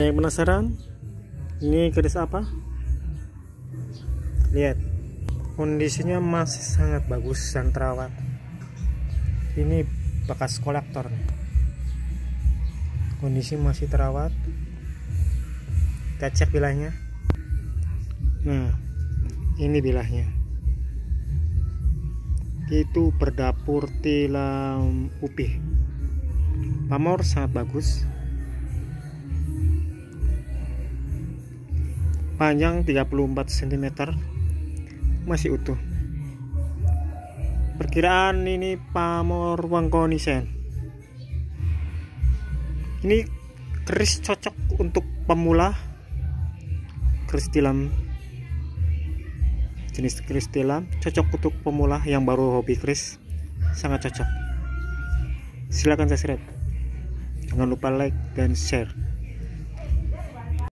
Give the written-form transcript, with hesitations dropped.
Yang penasaran? Ini keris apa? Lihat, kondisinya masih sangat bagus dan terawat. Ini bekas kolektor nih. Kondisi masih terawat. Kita cek bilahnya. Nah, ini bilahnya. Itu berdapur tilam upih. Pamor sangat bagus. Panjang 34 cm, masih utuh. Perkiraan ini pamor wangkonisen. Ini keris cocok untuk pemula. Keris tilam, jenis keris tilam cocok untuk pemula yang baru hobi keris, sangat cocok. Silakan subscribe, jangan lupa like dan share.